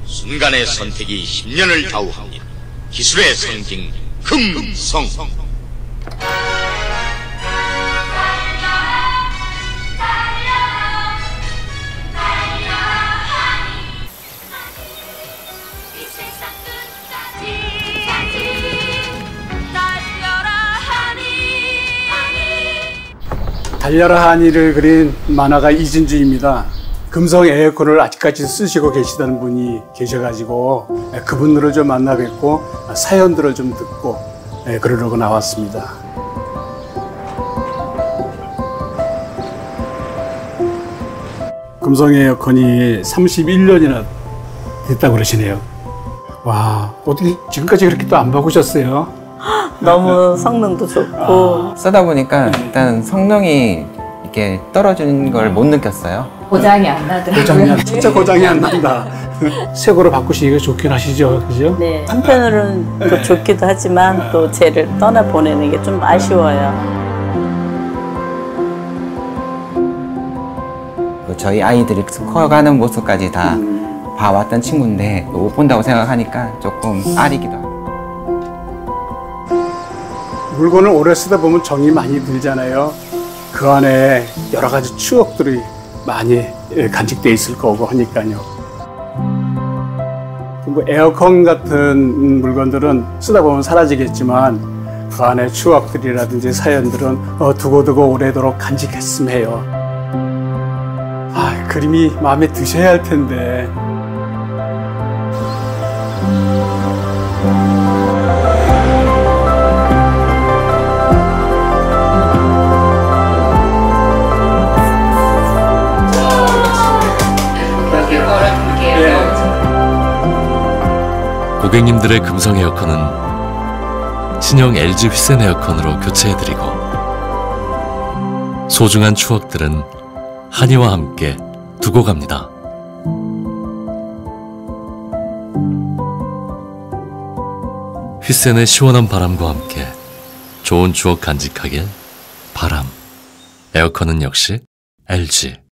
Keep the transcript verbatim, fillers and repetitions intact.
순간의 선택이 십 년을 좌우합니다. 기술의 상징 금성. 달려라 하니를 그린 만화가 이진주입니다. 금성 에어컨을 아직까지 쓰시고 계시다는 분이 계셔가지고 그분들을 좀 만나 뵙고 사연들을 좀 듣고 그러려고 나왔습니다. 금성 에어컨이 삼십일 년이나 됐다고 그러시네요. 와, 어떻게 지금까지 그렇게 또 안 바꾸셨어요? 너무 성능도 좋고 아, 쓰다 보니까 일단 성능이 이렇게 떨어지는 걸 못 느꼈어요. 고장이 안 나더라고요. 고장이 안, 진짜 고장이 안 난다. 새 거로 바꾸시기가 좋긴 하시죠, 그죠? 네, 한편으로는 또 좋기도 하지만 또 쟤를 떠나보내는 게 좀 아쉬워요. 저희 아이들이 커가는 모습까지 다 봐왔던 친구인데 못 본다고 생각하니까 조금 아리기도 하고. 물건을 오래 쓰다 보면 정이 많이 들잖아요. 그 안에 여러 가지 추억들이 많이 간직되어 있을 거고 하니까요. 뭐 에어컨 같은 물건들은 쓰다 보면 사라지겠지만 그 안에 추억들이라든지 사연들은 어, 두고두고 오래도록 간직했음 해요. 아, 그림이 마음에 드셔야 할 텐데. 고객님들의 금성 에어컨은 신형 엘지 휘센 에어컨으로 교체해드리고 소중한 추억들은 한이와 함께 두고 갑니다. 휘센의 시원한 바람과 함께 좋은 추억 간직하길 바람. 에어컨은 역시 엘지.